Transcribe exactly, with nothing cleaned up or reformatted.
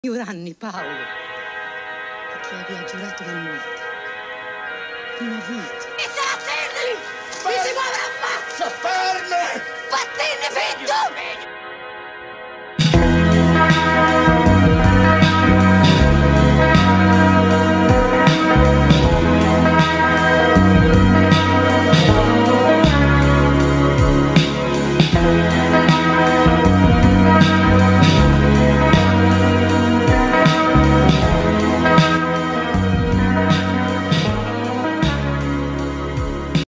Anni, Paolo, perché aveva giurato di morte. Una vita. E se la teneri! Mi si muove ammazzo! Ferme! Vattene, fitto!